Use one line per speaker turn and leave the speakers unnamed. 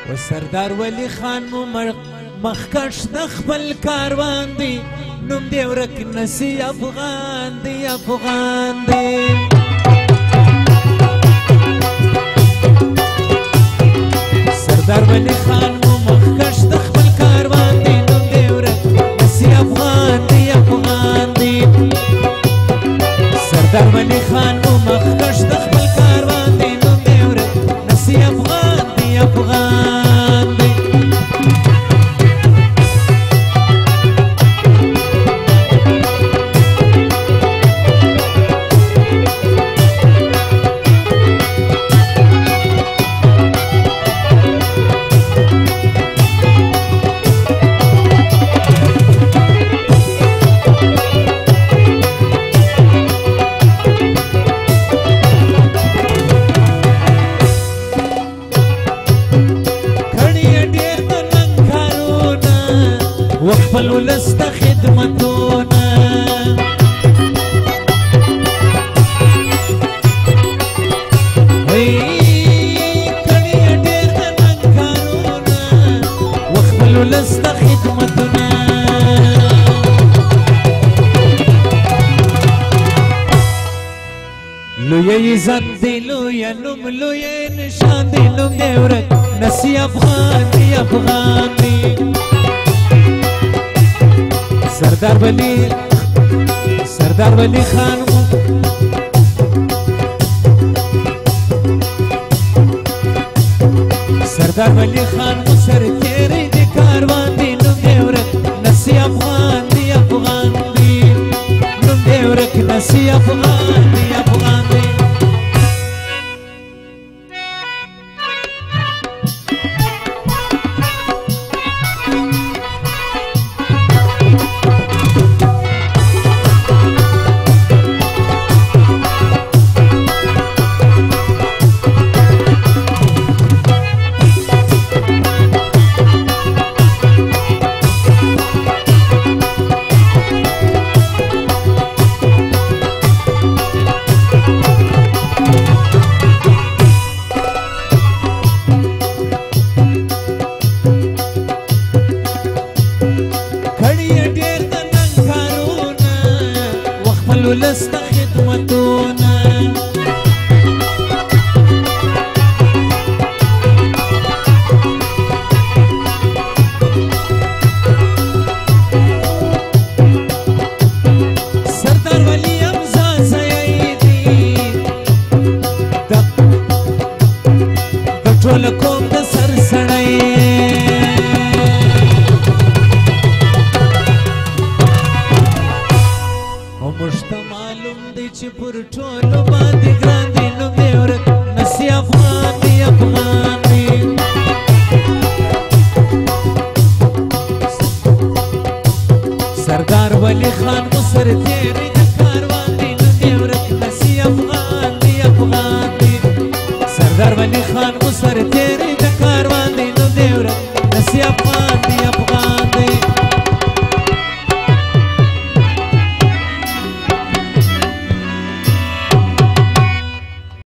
و سردار ولی خان مو مخکش د خپل کاروان دی نوم دی ورک نسی افغان دی افغان دی سردار ولی خان مو مخکش د خپل کاروان دی نوم دی ورک نسی افغان دی افغان دی سردار ولی خان مو مخکش د خپل کاروان دی نوم دی ورک نسی افغان دی افغان دی وخپل ولس ته خدمتونه کړي ډېر د ننګ کارونه وخپل ولس ته خدمتونه لوی عزت دی لوی نوم لوی نشان دی نوم دی ورک نسی افغان دی افغان دی سردار ولی خان مو سردار ولی خان مو سر تیری دی کاروان دی نوم دی ورک نسی افغان دی افغان دی نوم دی ورک نسی افغان دی افغان دی ولس ته خدمتونه سردار ولی امزا سیدی د ټول قوم د سر سړی معلوم دی چې پر ټولو باندې ګران دی نوم دی ورک نسی افغان دی افغان دی سردار ولی خان مو سر تیری د کاروان دی